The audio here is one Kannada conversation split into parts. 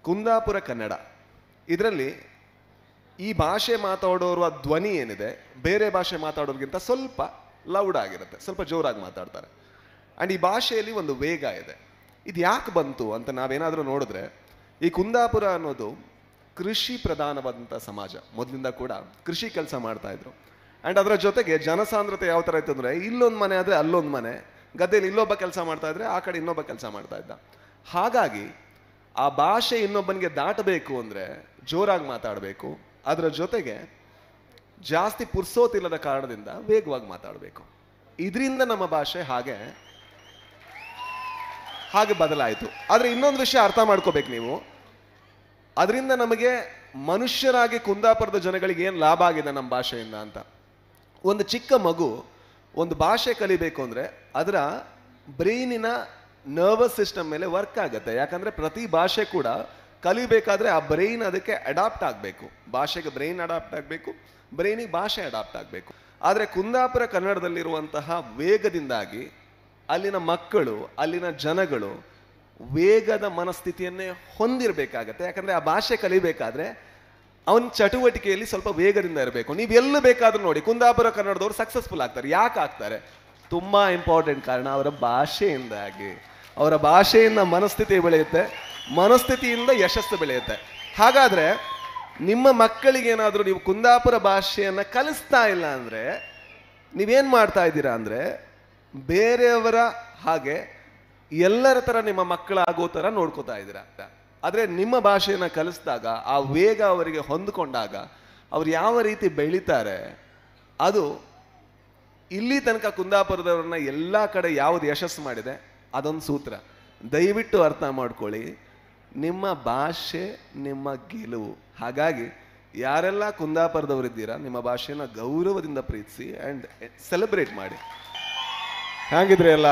ಕುಂದಾಪುರ ಕನ್ನಡ ಇದರಲ್ಲಿ ಈ ಭಾಷೆ ಮಾತಾಡೋರ ಧ್ವನಿ ಏನಿದೆ ಬೇರೆ ಭಾಷೆ ಮಾತಾಡೋರಿಗಿಂತ ಸ್ವಲ್ಪ ಲೌಡ್ ಆಗಿರುತ್ತೆ, ಸ್ವಲ್ಪ ಜೋರಾಗಿ ಮಾತಾಡ್ತಾರೆ. ಆ್ಯಂಡ್ ಈ ಭಾಷೆಯಲ್ಲಿ ಒಂದು ವೇಗ ಇದೆ. ಇದು ಯಾಕೆ ಬಂತು ಅಂತ ನಾವೇನಾದರೂ ನೋಡಿದ್ರೆ, ಈ ಕುಂದಾಪುರ ಅನ್ನೋದು ಕೃಷಿ ಪ್ರಧಾನವಾದಂಥ ಸಮಾಜ. ಮೊದಲಿಂದ ಕೂಡ ಕೃಷಿ ಕೆಲಸ ಮಾಡ್ತಾ ಇದ್ರು. ಆ್ಯಂಡ್ ಅದರ ಜೊತೆಗೆ ಜನಸಾಂದ್ರತೆ ಯಾವ ಥರ ಇತ್ತು ಅಂದರೆ, ಇಲ್ಲೊಂದು ಮನೆ ಆದರೆ ಅಲ್ಲೊಂದು ಮನೆ, ಗದ್ದೆಯಲ್ಲಿ ಇಲ್ಲೊಬ್ಬ ಕೆಲಸ ಮಾಡ್ತಾ ಇದ್ರೆ ಆ ಕಡೆ ಇನ್ನೊಬ್ಬ ಕೆಲಸ ಮಾಡ್ತಾ ಇದ್ದ. ಹಾಗಾಗಿ ಆ ಭಾಷೆ ಇನ್ನೊಬ್ಬನಿಗೆ ದಾಟಬೇಕು ಅಂದರೆ ಜೋರಾಗಿ ಮಾತಾಡಬೇಕು, ಅದರ ಜೊತೆಗೆ ಜಾಸ್ತಿ ಪುರ್ಸೋತಿಲ್ಲದ ಕಾರಣದಿಂದ ವೇಗವಾಗಿ ಮಾತಾಡಬೇಕು. ಇದರಿಂದ ನಮ್ಮ ಭಾಷೆ ಹಾಗೆ ಬದಲಾಯಿತು. ಆದರೆ ಇನ್ನೊಂದು ವಿಷಯ ಅರ್ಥ ಮಾಡ್ಕೋಬೇಕು ನೀವು, ಅದರಿಂದ ನಮಗೆ ಮನುಷ್ಯರಾಗಿ ಕುಂದಾಪುರದ ಜನಗಳಿಗೆ ಏನು ಲಾಭ ಆಗಿದೆ ನಮ್ಮ ಭಾಷೆಯಿಂದ ಅಂತ. ಒಂದು ಚಿಕ್ಕ ಮಗು ಒಂದು ಭಾಷೆ ಕಲಿಬೇಕು ಅಂದರೆ ಅದರ ಬ್ರೈನಿನ ನರ್ವಸ್ ಸಿಸ್ಟಮ್ ಮೇಲೆ ವರ್ಕ್ ಆಗುತ್ತೆ. ಯಾಕಂದರೆ ಪ್ರತಿ ಭಾಷೆ ಕೂಡ ಕಲಿಬೇಕಾದ್ರೆ ಆ ಬ್ರೈನ್ ಅದಕ್ಕೆ ಅಡಾಪ್ಟ್ ಆಗಬೇಕು. ಭಾಷೆಗೆ ಬ್ರೈನ್ ಅಡಾಪ್ಟ್ ಆಗಬೇಕು, ಬ್ರೈನಿಗೆ ಭಾಷೆ ಅಡಾಪ್ಟ್ ಆಗಬೇಕು. ಆದರೆ ಕುಂದಾಪುರ ಕನ್ನಡದಲ್ಲಿರುವಂತಹ ವೇಗದಿಂದಾಗಿ ಅಲ್ಲಿನ ಮಕ್ಕಳು, ಅಲ್ಲಿನ ಜನಗಳು ವೇಗದ ಮನಸ್ಥಿತಿಯನ್ನೇ ಹೊಂದಿರಬೇಕಾಗತ್ತೆ. ಯಾಕಂದರೆ ಆ ಭಾಷೆ ಕಲಿಬೇಕಾದ್ರೆ ಅವನ ಚಟುವಟಿಕೆಯಲ್ಲಿ ಸ್ವಲ್ಪ ವೇಗದಿಂದ ಇರಬೇಕು. ನೀವು ಎಲ್ಲ ಬೇಕಾದ್ರೂ ನೋಡಿ, ಕುಂದಾಪುರ ಕನ್ನಡದವ್ರು ಸಕ್ಸಸ್ಫುಲ್ ಆಗ್ತಾರೆ. ಯಾಕೆ ಆಗ್ತಾರೆ? ತುಂಬ ಇಂಪಾರ್ಟೆಂಟ್ ಕಾರಣ ಅವರ ಭಾಷೆಯಿಂದಾಗಿ. ಅವರ ಭಾಷೆಯಿಂದ ಮನಸ್ಥಿತಿ ಬೆಳೆಯುತ್ತೆ, ಮನಸ್ಥಿತಿಯಿಂದ ಯಶಸ್ಸು ಬೆಳೆಯುತ್ತೆ. ಹಾಗಾದರೆ ನಿಮ್ಮ ಮಕ್ಕಳಿಗೇನಾದರೂ ನೀವು ಕುಂದಾಪುರ ಭಾಷೆಯನ್ನು ಕಲಿಸ್ತಾ ಇಲ್ಲ ಅಂದರೆ ನೀವೇನು ಮಾಡ್ತಾ ಇದ್ದೀರಾ ಅಂದರೆ, ಬೇರೆಯವರ ಹಾಗೆ ಎಲ್ಲರ ಥರ ನಿಮ್ಮ ಮಕ್ಕಳಾಗೋ ಥರ ನೋಡ್ಕೋತಾ ಇದ್ದೀರಾ. ಆದರೆ ನಿಮ್ಮ ಭಾಷೆಯನ್ನು ಕಲಿಸಿದಾಗ, ಆ ವೇಗ ಅವರಿಗೆ ಹೊಂದಿಕೊಂಡಾಗ ಅವ್ರು ಯಾವ ರೀತಿ ಬೆಳೀತಾರೆ, ಅದು ಇಲ್ಲಿ ತನಕ ಕುಂದಾಪುರದವ್ರನ್ನ ಎಲ್ಲ ಕಡೆ ಯಾವುದು ಯಶಸ್ಸು ಮಾಡಿದೆ ಅದೊಂದು ಸೂತ್ರ. ದಯವಿಟ್ಟು ಅರ್ಥ ಮಾಡ್ಕೊಳ್ಳಿ, ನಿಮ್ಮ ಭಾಷೆ ನಿಮ್ಮ ಗೆಲುವು. ಹಾಗಾಗಿ ಯಾರೆಲ್ಲ ಕುಂದಾಪುರದವರಿದ್ದೀರಾ, ನಿಮ್ಮ ಭಾಷೆನ ಗೌರವದಿಂದ ಪ್ರೀತಿಸಿ ಆ್ಯಂಡ್ ಸೆಲೆಬ್ರೇಟ್ ಮಾಡಿ. ಹೇಗಿದ್ರಿ ಎಲ್ಲ?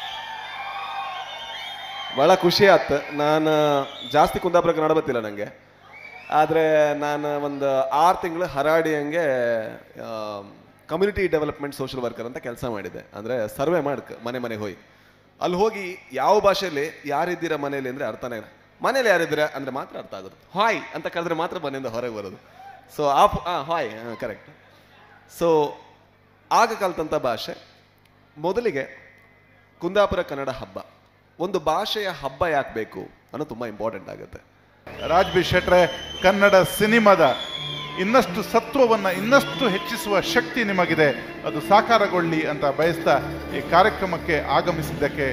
ಭಾಳ ಖುಷಿ ಆಯ್ತು. ನಾನು ಜಾಸ್ತಿ ಕುಂದಾಪುರ ಕನ್ನಡ ಗೊತ್ತಿಲ್ಲ ನನಗೆ, ಆದರೆ ನಾನು ಒಂದು 6 ತಿಂಗಳು ಹರಾಡಿಯಂಗೆ ಕಮ್ಯುನಿಟಿ ಡೆವಲಪ್ಮೆಂಟ್ ಸೋಷಲ್ ವರ್ಕರ್ ಅಂತ ಕೆಲಸ ಮಾಡಿದ್ದೆ. ಅಂದರೆ ಸರ್ವೆ ಮಾಡಕ್ಕೆ ಮನೆಗೆ ಹೋಗಿ, ಅಲ್ಲಿ ಹೋಗಿ ಯಾವ ಭಾಷೆಯಲ್ಲಿ ಯಾರಿದ್ದೀರಾ ಮನೇಲಿ ಅಂದರೆ ಅರ್ಥನೇ, ಮನೇಲಿ ಯಾರಿದ್ದೀರಾ ಅಂದರೆ ಮಾತ್ರ ಅರ್ಥ ಆಗೋದು. ಹಾಯ್ ಅಂತ ಕರೆದ್ರೆ ಮಾತ್ರ ಮನೆಯಿಂದ ಹೊರಗೆ ಬರೋದು. So hi correct. ಸೊ ಆಗ ಕಲ್ತಂಥ ಭಾಷೆ. ಮೊದಲಿಗೆ ಕುಂದಾಪುರ ಕನ್ನಡ ಹಬ್ಬ, ಒಂದು ಭಾಷೆಯ ಹಬ್ಬ ಯಾಕೆ ಬೇಕು ಅನ್ನೋದು ತುಂಬ ಇಂಪಾರ್ಟೆಂಟ್ ಆಗುತ್ತೆ. ರಾಜ್ ಬಿ ಶೆಟ್ರೆ, ಕನ್ನಡ ಸಿನಿಮಾದ ಇನ್ನಷ್ಟು ಸತ್ವವನ್ನು ಇನ್ನಷ್ಟು ಹೆಚ್ಚಿಸುವ ಶಕ್ತಿ ನಿಮಗಿದೆ, ಅದು ಸಾಕಾರಗೊಳ್ಳಿ ಅಂತ ಬಯಸ್ತಾ ಈ ಕಾರ್ಯಕ್ರಮಕ್ಕೆ ಆಗಮಿಸಿದ್ದಕ್ಕೆ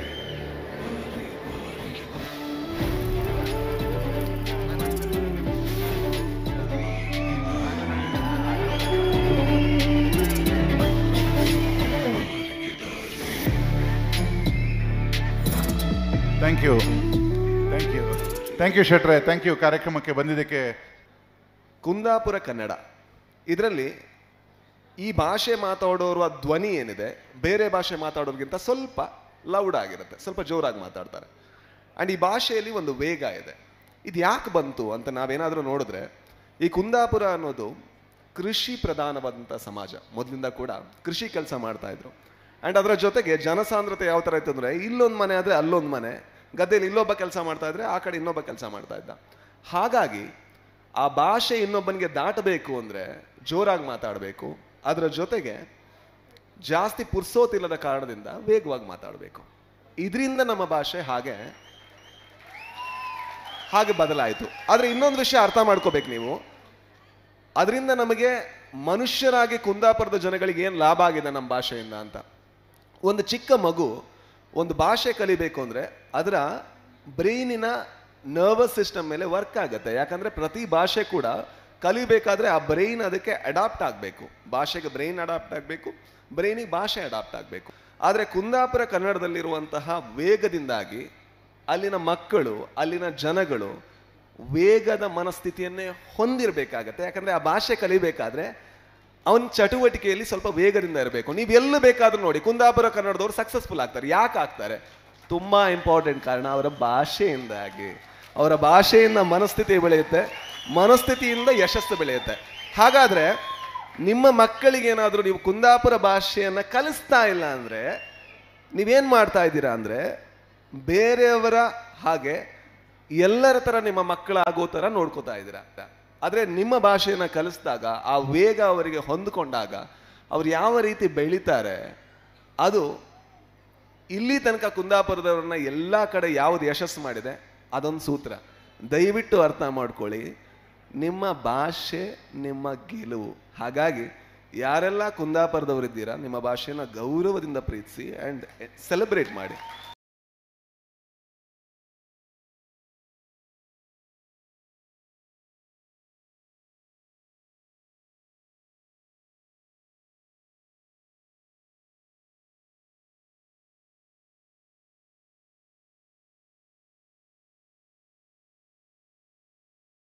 ಥ್ಯಾಂಕ್ ಯು ಶೆಟ್ರೆ, ಥ್ಯಾಂಕ್ ಯು ಕಾರ್ಯಕ್ರಮಕ್ಕೆ ಬಂದಿದ್ದಕ್ಕೆ. ಕುಂದಾಪುರ ಕನ್ನಡ ಇದರಲ್ಲಿ ಈ ಭಾಷೆ ಮಾತಾಡೋರ ಧ್ವನಿ ಏನಿದೆ ಬೇರೆ ಭಾಷೆ ಮಾತಾಡೋರಿಗಿಂತ ಸ್ವಲ್ಪ ಲೌಡ್ ಆಗಿರುತ್ತೆ, ಸ್ವಲ್ಪ ಜೋರಾಗಿ ಮಾತಾಡ್ತಾರೆ. ಆ್ಯಂಡ್ ಈ ಭಾಷೆಯಲ್ಲಿ ಒಂದು ವೇಗ ಇದೆ. ಇದು ಯಾಕೆ ಬಂತು ಅಂತ ನಾವೇನಾದರೂ ನೋಡಿದ್ರೆ, ಈ ಕುಂದಾಪುರ ಅನ್ನೋದು ಕೃಷಿ ಪ್ರಧಾನವಾದಂಥ ಸಮಾಜ. ಮೊದಲಿಂದ ಕೂಡ ಕೃಷಿ ಕೆಲಸ ಮಾಡ್ತಾ ಇದ್ರು. ಆ್ಯಂಡ್ ಅದರ ಜೊತೆಗೆ ಜನಸಾಂದ್ರತೆ ಯಾವ ಥರ ಇತ್ತು ಅಂದರೆ, ಇಲ್ಲೊಂದು ಮನೆ ಆದರೆ ಅಲ್ಲೊಂದು ಮನೆ, ಗದ್ದೆಯಲ್ಲಿ ಇಲ್ಲೊಬ್ಬ ಕೆಲಸ ಮಾಡ್ತಾ ಇದ್ರೆ ಆ ಕಡೆ ಇನ್ನೊಬ್ಬ ಕೆಲಸ ಮಾಡ್ತಾ ಇದ್ದ. ಹಾಗಾಗಿ ಆ ಭಾಷೆ ಇನ್ನೊಬ್ಬನಿಗೆ ದಾಟಬೇಕು ಅಂದರೆ ಜೋರಾಗಿ ಮಾತಾಡಬೇಕು, ಅದರ ಜೊತೆಗೆ ಜಾಸ್ತಿ ಪುರ್ಸೋತಿಲ್ಲದ ಕಾರಣದಿಂದ ವೇಗವಾಗಿ ಮಾತಾಡಬೇಕು. ಇದರಿಂದ ನಮ್ಮ ಭಾಷೆ ಹಾಗೆ ಬದಲಾಯಿತು. ಆದರೆ ಇನ್ನೊಂದು ವಿಷಯ ಅರ್ಥ ಮಾಡ್ಕೋಬೇಕು ನೀವು, ಅದರಿಂದ ನಮಗೆ ಮನುಷ್ಯರಾಗಿ ಕುಂದಾಪುರದ ಜನಗಳಿಗೆ ಏನು ಲಾಭ ಆಗಿದೆ ನಮ್ಮ ಭಾಷೆಯಿಂದ ಅಂತ. ಒಂದು ಚಿಕ್ಕ ಮಗು ಒಂದು ಭಾಷೆ ಕಲಿಬೇಕು ಅಂದರೆ ಅದರ ಬ್ರೈನಿನ ನರ್ವಸ್ ಸಿಸ್ಟಮ್ ಮೇಲೆ ವರ್ಕ್ ಆಗುತ್ತೆ. ಯಾಕಂದರೆ ಪ್ರತಿ ಭಾಷೆ ಕೂಡ ಕಲಿಬೇಕಾದ್ರೆ ಆ ಬ್ರೈನ್ ಅದಕ್ಕೆ ಅಡಾಪ್ಟ್ ಆಗಬೇಕು. ಭಾಷೆಗೆ ಬ್ರೈನ್ ಅಡಾಪ್ಟ್ ಆಗಬೇಕು, ಬ್ರೈನಿಗೆ ಭಾಷೆ ಅಡಾಪ್ಟ್ ಆಗಬೇಕು. ಆದರೆ ಕುಂದಾಪುರ ಕನ್ನಡದಲ್ಲಿರುವಂತಹ ವೇಗದಿಂದಾಗಿ ಅಲ್ಲಿನ ಮಕ್ಕಳು, ಅಲ್ಲಿನ ಜನಗಳು ವೇಗದ ಮನಸ್ಥಿತಿಯನ್ನೇ ಹೊಂದಿರಬೇಕಾಗತ್ತೆ. ಯಾಕಂದರೆ ಆ ಭಾಷೆ ಕಲಿಬೇಕಾದ್ರೆ ಅವನ ಚಟುವಟಿಕೆಯಲ್ಲಿ ಸ್ವಲ್ಪ ವೇಗದಿಂದ ಇರಬೇಕು. ನೀವು ಎಲ್ಲ ಬೇಕಾದ್ರೂ ನೋಡಿ, ಕುಂದಾಪುರ ಕನ್ನಡದವ್ರು ಸಕ್ಸಸ್ಫುಲ್ ಆಗ್ತಾರೆ. ಯಾಕೆ ಆಗ್ತಾರೆ? ತುಂಬ ಇಂಪಾರ್ಟೆಂಟ್ ಕಾರಣ ಅವರ ಭಾಷೆಯಿಂದಾಗಿ. ಅವರ ಭಾಷೆಯಿಂದ ಮನಸ್ಥಿತಿ ಬೆಳೆಯುತ್ತೆ, ಮನಸ್ಥಿತಿಯಿಂದ ಯಶಸ್ಸು ಬೆಳೆಯುತ್ತೆ. ಹಾಗಾದರೆ ನಿಮ್ಮ ಮಕ್ಕಳಿಗೇನಾದರೂ ನೀವು ಕುಂದಾಪುರ ಭಾಷೆಯನ್ನು ಕಲಿಸ್ತಾ ಇಲ್ಲ ಅಂದರೆ ನೀವೇನು ಮಾಡ್ತಾ ಇದ್ದೀರಾ ಅಂದರೆ, ಬೇರೆಯವರ ಹಾಗೆ ಎಲ್ಲರ ಥರ ನಿಮ್ಮ ಮಕ್ಕಳಾಗೋ ಥರ ನೋಡ್ಕೋತಾ ಇದ್ದೀರಾ. ಆದರೆ ನಿಮ್ಮ ಭಾಷೆಯನ್ನು ಕಲಿಸಿದಾಗ ಆ ವೇಗ ಅವರಿಗೆ ಹೊಂದಿಕೊಂಡಾಗ ಅವ್ರು ಯಾವ ರೀತಿ ಬೆಳೀತಾರೆ, ಅದು ಇಲ್ಲಿ ತನಕ ಕುಂದಾಪುರದವ್ರನ್ನ ಎಲ್ಲ ಕಡೆ ಯಾವುದು ಯಶಸ್ಸು ಮಾಡಿದೆ ಅದೊಂದು ಸೂತ್ರ. ದಯವಿಟ್ಟು ಅರ್ಥ ಮಾಡ್ಕೊಳ್ಳಿ, ನಿಮ್ಮ ಭಾಷೆ ನಿಮ್ಮ ಗೆಲುವು. ಹಾಗಾಗಿ ಯಾರೆಲ್ಲ ಕುಂದಾಪುರದವರಿದ್ದೀರಾ, ನಿಮ್ಮ ಭಾಷೆನ ಗೌರವದಿಂದ ಪ್ರೀತಿಸಿ ಆ್ಯಂಡ್ ಸೆಲೆಬ್ರೇಟ್ ಮಾಡಿ.